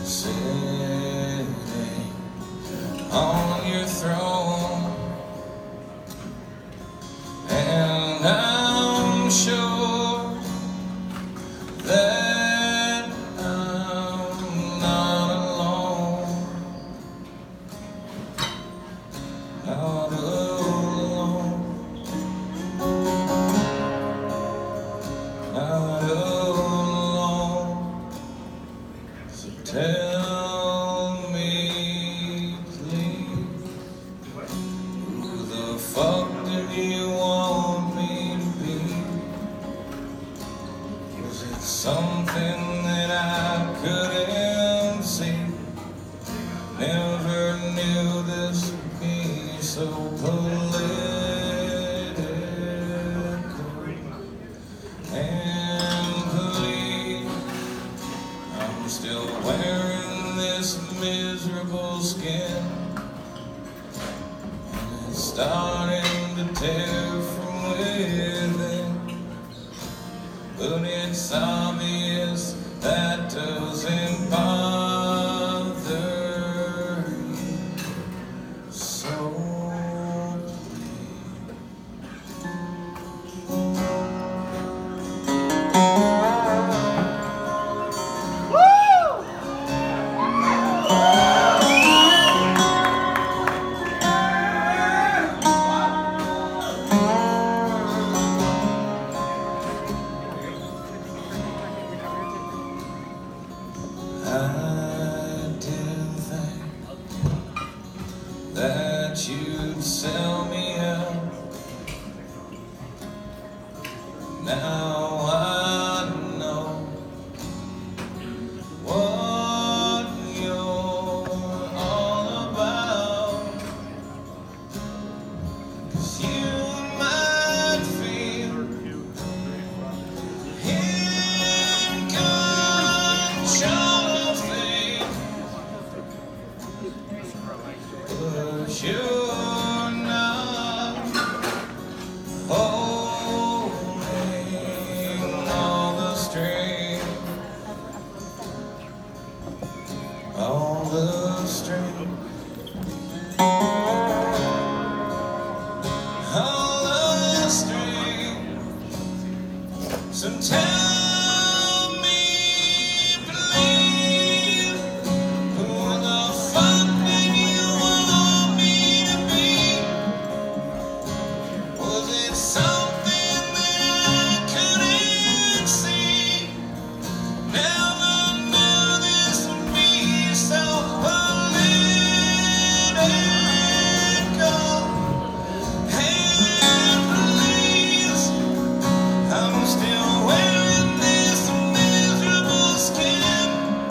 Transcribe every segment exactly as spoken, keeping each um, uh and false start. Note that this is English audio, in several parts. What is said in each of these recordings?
sitting on your throne, and I'm sure that I'm not alone, not alone, not alone. So tell me, please, who the fuck did you want me to be? Was it something that I couldn't see? Never knew this would be so political. And please, I'm still wearing this miserable skin, and it's starting to tear from within. But it's obvious that doesn't bother you. So I didn't think that you'd sell me out. Now I know what you're all about, 'cause you might feel in control of things, but you're not holding all the strings, all the strings, all the strings. So tell me, please, who the fuck did you want me to be? Was it something that I couldn't see? Never knew this would be so political. And please, I'm still wearing this miserable skin,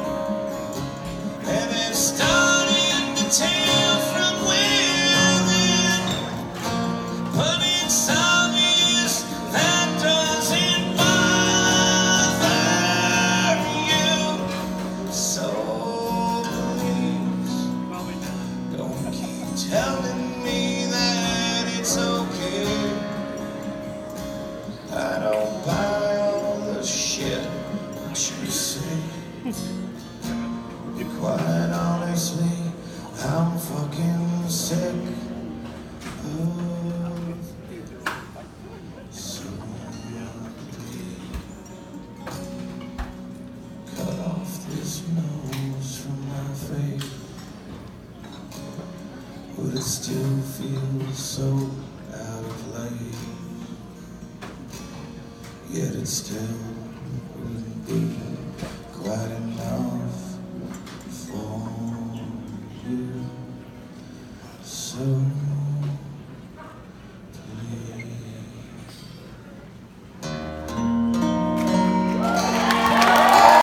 and it's starting to tear from within. But it's obvious that doesn't bother you. So please, don't keep telling me that it's okay. I don't buy all the shit that you say. Quite honestly, I'm fucking sick of so cut off this nose from my face. Would it still feel so out of place? Yet it still wouldn't be quite enough.